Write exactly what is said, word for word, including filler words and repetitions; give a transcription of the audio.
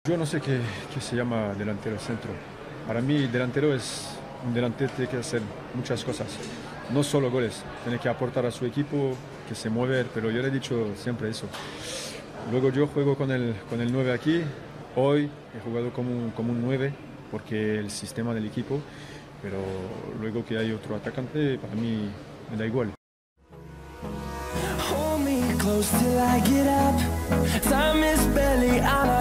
Yo no sé qué, qué se llama delantero centro. Para mí, delantero es un delantero que tiene que hacer muchas cosas, no solo goles. Tiene que aportar a su equipo, que se mueve, pero yo le he dicho siempre eso. Luego yo juego con el, con el nueve aquí. Hoy he jugado como un, como un nueve porque el sistema del equipo, pero luego que hay otro atacante, para mí me da igual. Hold me close till I get up. Time is barely on our